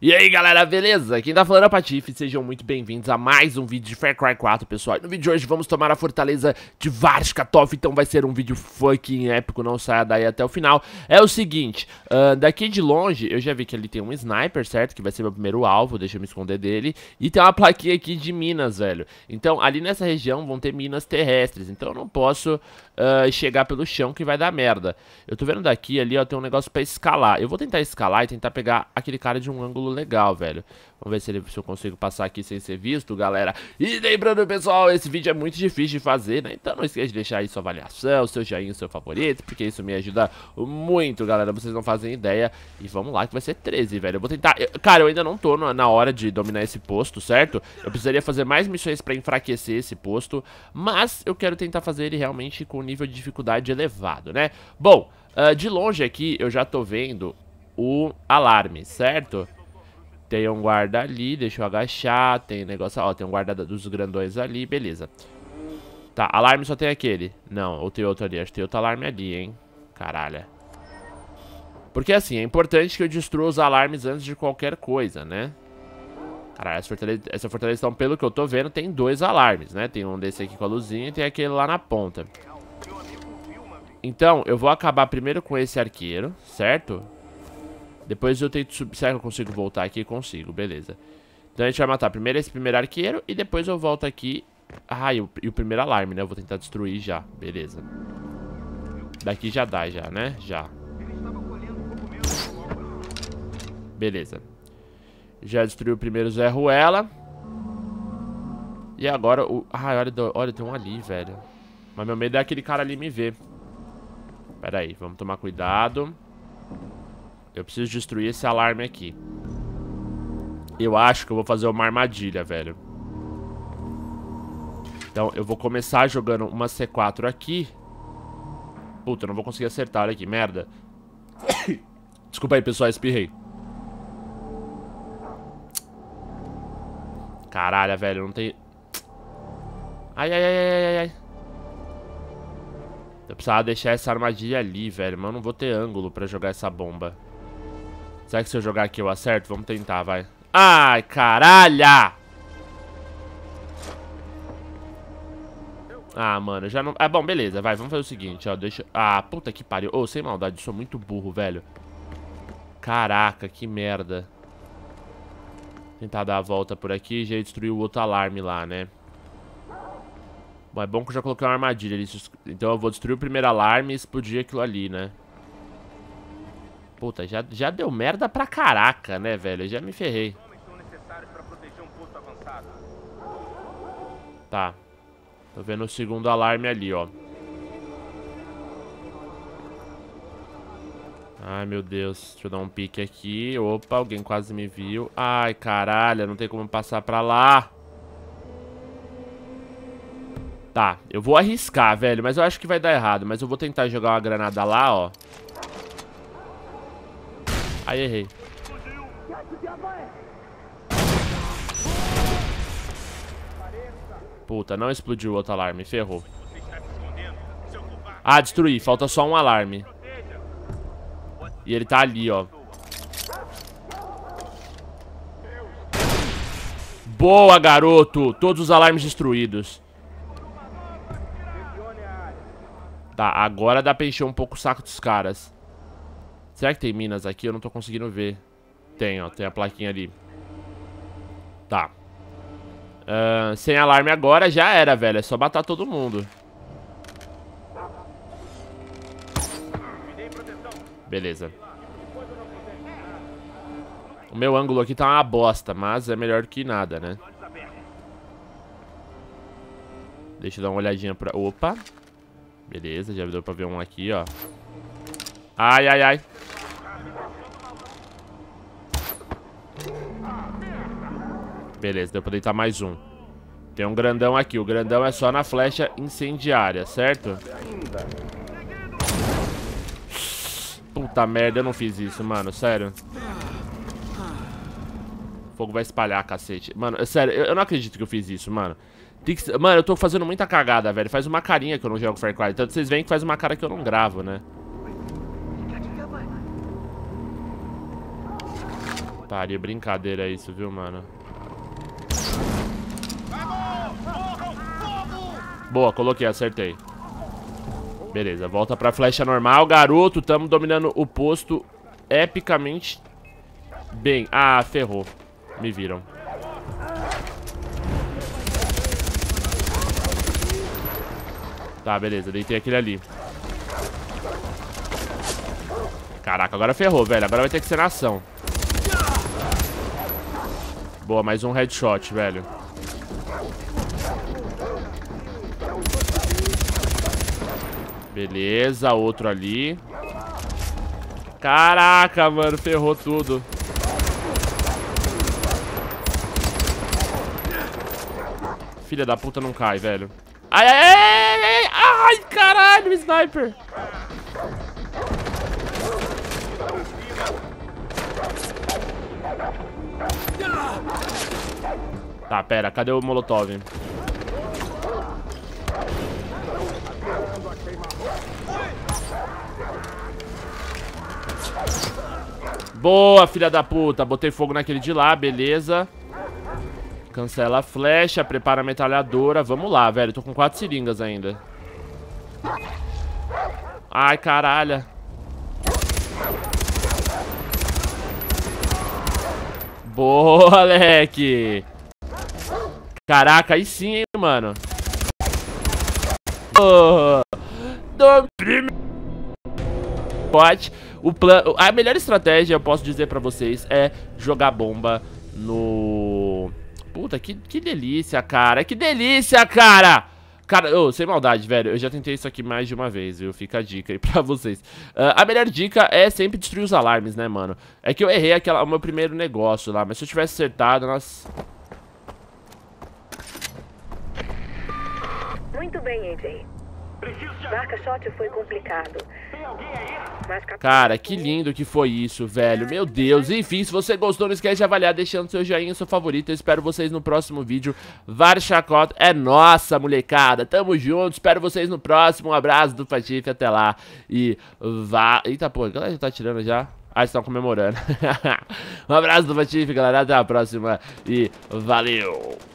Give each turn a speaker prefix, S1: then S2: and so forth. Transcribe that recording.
S1: E aí galera, beleza? Quem tá falando é o Patife, sejam muito bem-vindos a mais um vídeo de Far Cry 4, pessoal. No vídeo de hoje vamos tomar a fortaleza de Varshkatov, então vai ser um vídeo fucking épico, não saia daí até o final. É o seguinte, daqui de longe eu já vi que ali tem um sniper, certo? Que vai ser meu primeiro alvo, deixa eu me esconder dele. E tem uma plaquinha aqui de minas, velho. Então ali nessa região vão ter minas terrestres, então eu não posso chegar pelo chão que vai dar merda. Eu tô vendo daqui, ali ó, tem um negócio pra escalar. Eu vou tentar escalar e tentar pegar aquele cara de um ângulo legal, velho. Vamos ver se eu consigo passar aqui sem ser visto, galera. E lembrando, pessoal, esse vídeo é muito difícil de fazer, né? Então não esqueça de deixar aí sua avaliação, seu joinha, seu favorito, porque isso me ajuda muito, galera. Vocês não fazem ideia. E vamos lá que vai ser 13, velho. Eu vou tentar... Cara, eu ainda não tô na hora de dominar esse posto, certo? Eu precisaria fazer mais missões pra enfraquecer esse posto, mas eu quero tentar fazer ele realmente com nível de dificuldade elevado, né? Bom, de longe aqui eu já tô vendo o alarme, certo? Tem um guarda ali, deixa eu agachar. Tem negócio, ó, tem um guarda dos grandões ali, beleza. Tá, alarme só tem aquele. Não, ou tem outro ali, acho que tem outro alarme ali, hein. Caralho. Porque assim, é importante que eu destrua os alarmes antes de qualquer coisa, né. Caralho, essa fortaleza, então, pelo que eu tô vendo, tem dois alarmes, né. Tem um desse aqui com a luzinha e tem aquele lá na ponta. Então, eu vou acabar primeiro com esse arqueiro, certo? Depois eu tento subir. Será que eu consigo voltar aqui? Consigo, beleza. Então a gente vai matar primeiro esse primeiro arqueiro e depois eu volto aqui. Ah, e o primeiro alarme, né? Eu vou tentar destruir já, beleza. Daqui já dá, já, né? Já. Beleza. Já destruiu o primeiro Zé Ruela. E agora o... Ah, olha, tem um ali, velho. Mas meu medo é aquele cara ali me ver. Pera aí, vamos tomar cuidado. Eu preciso destruir esse alarme aqui. Eu acho que eu vou fazer uma armadilha, velho. Então eu vou começar jogando uma C4 aqui. Puta, eu não vou conseguir acertar, olha aqui, merda. Desculpa aí, pessoal, espirrei. Caralho, velho, não tem... Ai, ai, ai, ai, ai, ai. Eu precisava deixar essa armadilha ali, velho. Mas eu não vou ter ângulo pra jogar essa bomba. Será que se eu jogar aqui eu acerto? Vamos tentar, vai. Ai, caralho! Ah, mano, já não... Ah, bom, beleza, vai, vamos fazer o seguinte, ó, deixa... Ah, puta que pariu. Ô, sem maldade, eu sou muito burro, velho. Caraca, que merda. Tentar dar a volta por aqui e já destruir o outro alarme lá, né? Bom, é bom que eu já coloquei uma armadilha ali. Então eu vou destruir o primeiro alarme e explodir aquilo ali, né? Puta, já deu merda pra caraca, né, velho? Eu já me ferrei. Tá. Tô vendo o segundo alarme ali, ó. Ai, meu Deus. Deixa eu dar um pique aqui. Opa, alguém quase me viu. Ai, caralho, não tem como passar pra lá. Tá, eu vou arriscar, velho, mas eu acho que vai dar errado. Mas eu vou tentar jogar uma granada lá, ó. Aí, errei. Puta, não explodiu o outro alarme, ferrou. Ah, destruí, falta só um alarme. E ele tá ali, ó. Boa, garoto. Todos os alarmes destruídos. Tá, agora dá pra encher um pouco o saco dos caras. Será que tem minas aqui? Eu não tô conseguindo ver. Tem, ó, tem a plaquinha ali. Tá. Sem alarme agora já era, velho. É só matar todo mundo. Beleza. O meu ângulo aqui tá uma bosta, mas é melhor do que nada, né? Deixa eu dar uma olhadinha pra... Opa. Beleza, já deu pra ver um aqui, ó. Ai, ai, ai. Beleza, deu pra deitar mais um. Tem um grandão aqui. O grandão é só na flecha incendiária, certo? Puta merda, eu não fiz isso, mano, sério. O fogo vai espalhar, cacete. Mano, sério, eu não acredito que eu fiz isso, mano. Mano, eu tô fazendo muita cagada, velho. Faz uma carinha que eu não jogo Far Cry. Tanto vocês veem que faz uma cara que eu não gravo, né? Pare, brincadeira isso, viu, mano? Boa, coloquei, acertei. Beleza, volta pra flecha normal, garoto. Tamo dominando o posto epicamente bem. Ah, ferrou. Me viram. Tá, beleza, deitei aquele ali. Caraca, agora ferrou, velho. Agora vai ter que ser na ação. Boa, mais um headshot, velho. Beleza, outro ali. Caraca, mano, ferrou tudo. Filha da puta não cai, velho. Ai, ai, ai, ai, ai, caralho, sniper. Tá, pera, cadê o Molotov? Boa, filha da puta. Botei fogo naquele de lá, beleza. Cancela a flecha, prepara a metralhadora. Vamos lá, velho, tô com 4 seringas ainda. Ai, caralho. Boa, moleque. Caraca, aí sim, hein, mano. Oh, a melhor estratégia, eu posso dizer pra vocês, é jogar bomba no... Puta, que delícia, cara. Que delícia, cara. Cara, oh, sem maldade, velho. Eu já tentei isso aqui mais de uma vez, viu? Fica a dica aí pra vocês. A melhor dica é sempre destruir os alarmes, né, mano? É que eu errei o meu primeiro negócio lá, mas se eu tivesse acertado, nossa...
S2: Muito bem, AJ. Marca shot foi complicado.
S1: Cara, que lindo que foi isso, velho. Meu Deus. Enfim, se você gostou, não esquece de avaliar deixando seu joinha, seu favorito. Eu espero vocês no próximo vídeo. Vários chacota. É nossa, molecada. Tamo junto. Espero vocês no próximo. Um abraço do Patife. Até lá. E vá... Eita, pô. A galera já tá tirando já? Ah, eles estão comemorando. Um abraço do Patife, galera. Até a próxima. E valeu.